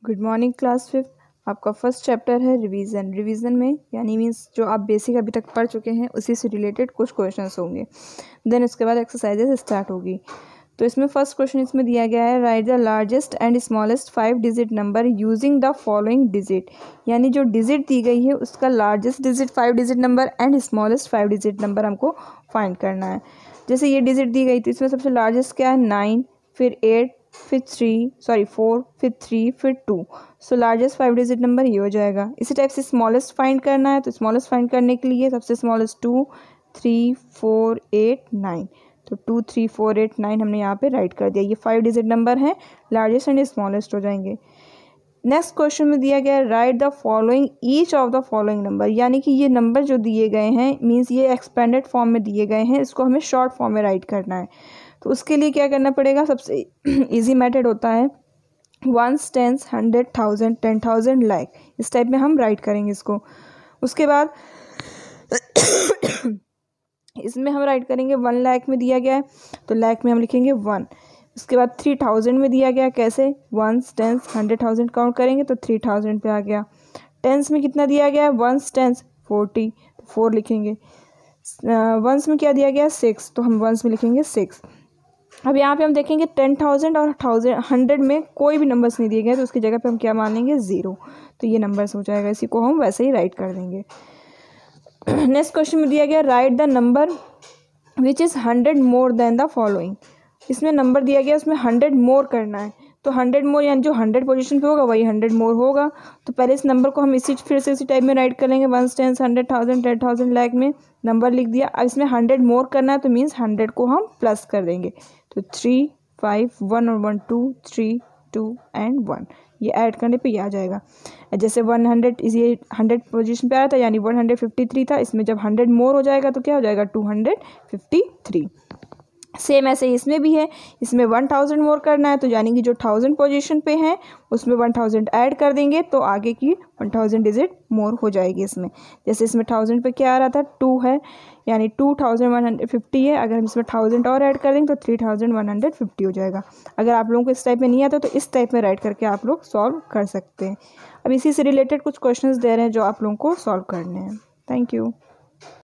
Good morning class fifth. आपका first chapter है revision. Revision में यानी मीन्स जो आप बेसिक अभी तक पढ़ चुके हैं उसी से रिलेटेड कुछ क्वेश्चंस होंगे, देन उसके बाद एक्सरसाइजेस स्टार्ट होगी। तो इसमें फर्स्ट क्वेश्चन इसमें दिया गया है, write the largest and smallest 5 digit number using the following digit. यानी जो डिजिट दी गई है उसका largest digit 5 digit number and smallest 5 digit number हमको फाइंड करना है। जैसे ये डिजिट दी गई थी, इसमें सबसे लार्जेस्ट क्या है 9, फिर 8, फिर 4, फिर 3, फिर 2। सो लार्जेस्ट 5 डिजिट नंबर ये हो जाएगा। इसी टाइप से स्मॉलेस्ट फाइंड करना है, तो स्मॉलेस्ट फाइंड करने के लिए सबसे स्मॉलेस्ट 2, 3, 4, 8, 9। तो 2, 3, 4, 8, 9 हमने यहाँ पे राइट कर दिया। ये 5 डिजिट नंबर हैं, लार्जेस्ट एंड स्मॉलेस्ट हो जाएंगे। नेक्स्ट क्वेश्चन में दिया गया है, write the following each of the following number. यानी कि ये नंबर जो दिए गए हैं मीन्स ये एक्सपेंडेड फॉर्म में दिए गए हैं, इसको हमें शॉर्ट फॉर्म में राइट करना है। तो उसके लिए क्या करना पड़ेगा, सबसे इजी मेथड होता है 1, 10, 100, 1000, 10,000, लाख। इस टाइप में हम राइट करेंगे इसको। उसके बाद इसमें हम राइट करेंगे 1 लाख में दिया गया है तो लाख में हम लिखेंगे 1। उसके बाद 3000 में दिया गया, कैसे 1, 10, 100,000 काउंट करेंगे तो 3000 पे आ गया। टेंस में कितना दिया गया है 1, 10, 40 तो 4 लिखेंगे। वंस में क्या दिया गया 6 तो हम वंस में लिखेंगे 6। अब यहाँ पे हम देखेंगे 10,000 और 100 में कोई भी नंबर्स नहीं दिए गए तो उसकी जगह पे हम क्या मान लेंगे 0। तो ये नंबर्स हो जाएगा, इसी को हम वैसे ही राइट कर देंगे। नेक्स्ट क्वेश्चन में दिया गया, write the number which is 100 more than the following. इसमें नंबर दिया गया उसमें 100 मोर करना है, तो 100 मोर यानी जो 100 पोजीशन पे होगा वही 100 मोर होगा। तो पहले इस नंबर को हम फिर से इसी टाइप में राइट कर लेंगे 1, 10, 100,000, 10,000, लाख में नंबर लिख दिया। अब इसमें 100 मोर करना है तो मीन्स 100 को हम प्लस कर देंगे, तो 3, 5, 1 और 1, 2, 3, 2 एंड 1। ये ऐड करने पे ये आ जाएगा। जैसे 100 ये 100 पोजीशन पे आया था यानी 153 था, इसमें जब 100 मोर हो जाएगा तो क्या हो जाएगा 253। सेम ऐसे ही इसमें भी है, इसमें 1000 मोर करना है तो यानी कि जो 1000 पोजीशन पे हैं उसमें 1000 ऐड कर देंगे तो आगे की 1000 डिजिट मोर हो जाएगी इसमें। जैसे इसमें 1000 पे क्या आ रहा था 2 है यानी 2150 है, अगर हम इसमें 1000 और ऐड कर देंगे तो 3150 हो जाएगा। अगर आप लोगों को इस टाइप में नहीं आता तो इस टाइप में राइट करके आप लोग सॉल्व कर सकते हैं। अब इसी से रिलेटेड कुछ क्वेश्चंस दे रहे हैं जो आप लोगों को सॉल्व करने हैं। Thank you.